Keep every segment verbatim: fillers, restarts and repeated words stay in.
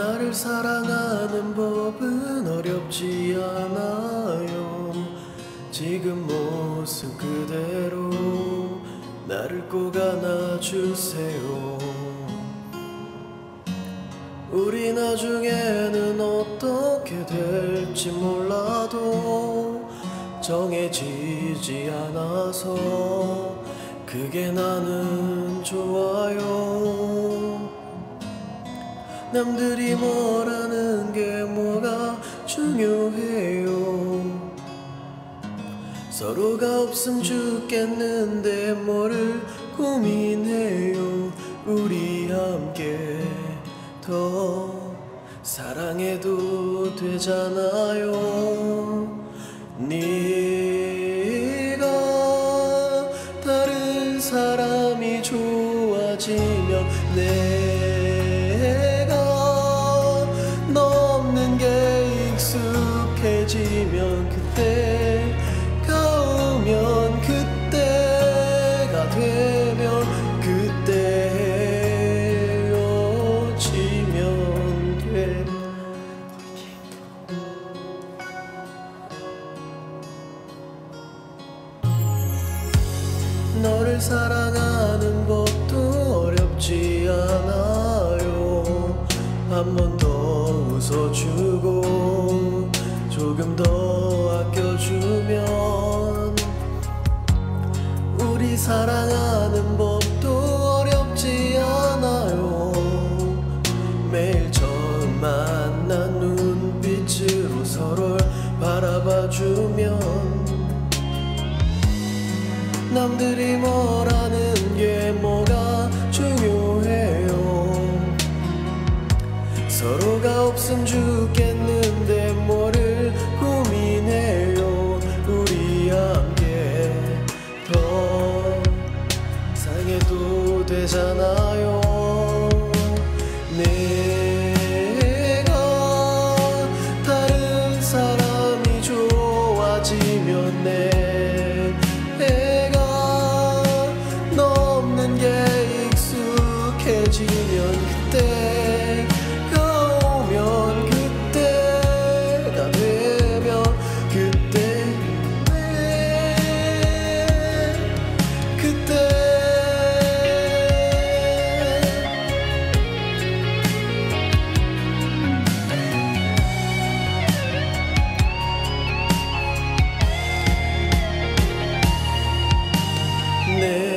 나를 사랑하는 법은 어렵지 않아요. 지금 모습 그대로 나를 꼭 안아주세요. 우리 나중에는 어떻게 될지 몰라도 정해지지 않아서 그게 나는 좋아요. 남들이 뭐라는 게 뭐가 중요해요. 서로가 없음 죽겠는데 뭐를 고민해요. 우리 함께 더 사랑해도 되잖아요. 네가 다른 사람이 좋아지면 내가 너 없는 게 익숙해지면 그때가 오면 그때가 되면 그때 헤어지면 돼. 너를 사랑하는 것도 어렵지 않아요. 한 번 더 웃어주고 조금 더 아껴주면 우리 사랑하는 법도 어렵지 않아요. 매일 처음 만난 눈빛으로 서로를 바라봐주면 남들이 뭐라는 게 뭐가 중요해요. 서로가 없음 죽겠는데 뭐를 고민해요. 우리 함께 더 사랑해도 되잖아요. 내가 다른 사람이 좋아지면 내 익숙해지면 그때가 오면 그때가 되면 그때 그때 내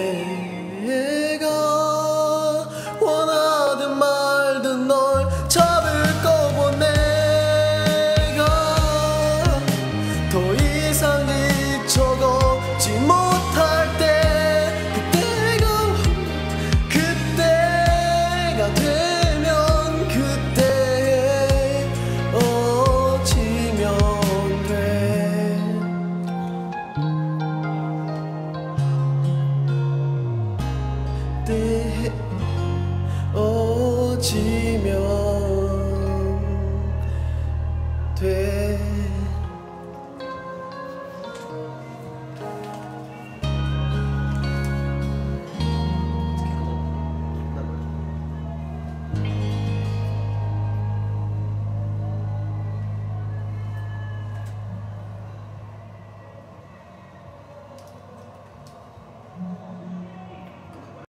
어지면 돼.